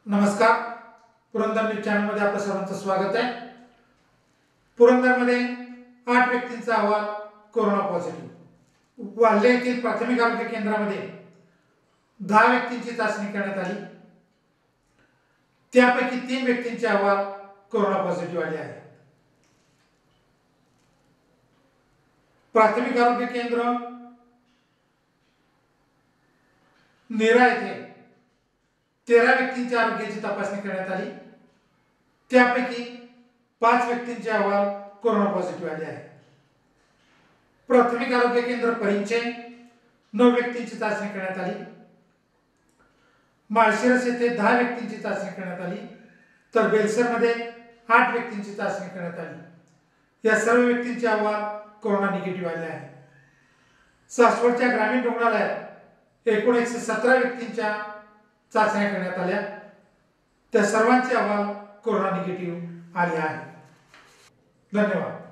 नमस्कार. पुरंदर न्यूज चॅनलमध्ये आपलं सर्वांचं स्वागत आहे. पुरंदरमध्ये 8 व्यक्तींचा अहवाल कोरोना पॉझिटिव्ह. वाल्हे येथील प्राथमिक आरोग्य केंद्रामध्ये 10 व्यक्तींची चाचणी करण्यात आली. त्यापैकी 3 व्यक्तींचे अहवाल कोरोना पॉझिटिव्ह आले आहेत. प्राथमिक आरोग्य केंद्र नेरा येथे 13 व्यक्तींच्या आरोग्याची तपासणी करण्यात आली. त्यापैकी 5 व्यक्तींचे अहवाल कोरोना पॉझिटिव्ह आले आहेत. प्राथमिक आरोग्य केंद्र परिंचे 9 व्यक्तींची चाचणी करण्यात आली. माळशिरस येथे 10 व्यक्तींची चाचणी करण्यात आली, तर बेलसरमध्ये 8 व्यक्तींची चाचणी करण्यात आली. या सर्व व्यक्तींचे अहवाल कोरोना निगेटिव्ह आले आहेत. सासवडच्या ग्रामीण रुग्णालयात एकूण 117 व्यक्तींच्या चाचण्या करण्यात आल्या. त्या सर्वांचे अहवाल कोरोना निगेटिव्ह आले आहेत. धन्यवाद.